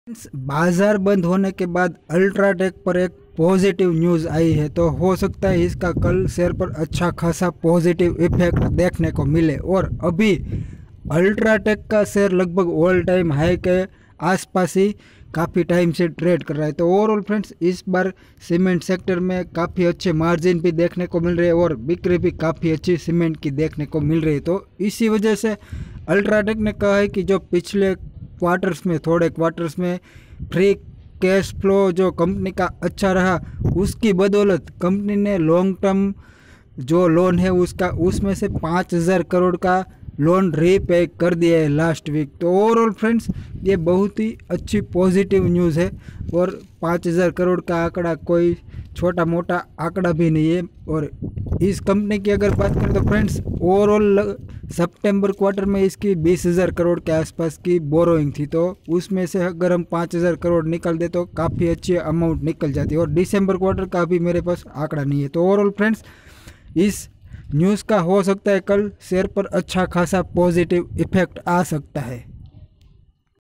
बाजार बंद होने के बाद अल्ट्राटेक पर एक पॉजिटिव न्यूज़ आई है, तो हो सकता है इसका कल शेयर पर अच्छा खासा पॉजिटिव इफेक्ट देखने को मिले। और अभी अल्ट्राटेक का शेयर लगभग ऑल टाइम हाई के आसपास ही काफ़ी टाइम से ट्रेड कर रहा है। तो ओवरऑल फ्रेंड्स, इस बार सीमेंट सेक्टर में काफ़ी अच्छे मार्जिन भी देखने को मिल रहे हैं और बिक्री भी काफ़ी अच्छी सीमेंट की देखने को मिल रही है। तो इसी वजह से अल्ट्राटेक ने कहा है कि जो पिछले थोड़े क्वार्टर्स में फ्री कैश फ्लो जो कंपनी का अच्छा रहा, उसकी बदौलत कंपनी ने लॉन्ग टर्म जो लोन है उसमें से 5,000 करोड़ का लोन रीपे कर दिया है लास्ट वीक। तो ओवरऑल फ्रेंड्स, ये बहुत ही अच्छी पॉजिटिव न्यूज़ है और 5,000 करोड़ का आंकड़ा कोई छोटा मोटा आंकड़ा भी नहीं है। और इस कंपनी की अगर बात करें तो फ्रेंड्स, ओवरऑल सितंबर क्वार्टर में इसकी 20,000 करोड़ के आसपास की बोरोइंग थी, तो उसमें से अगर हम 5,000 करोड़ निकल दे तो काफ़ी अच्छी अमाउंट निकल जाती है। और दिसंबर क्वार्टर का भी मेरे पास आंकड़ा नहीं है। तो ओवरऑल फ्रेंड्स, इस न्यूज़ का हो सकता है कल शेयर पर अच्छा खासा पॉजिटिव इफेक्ट आ सकता है।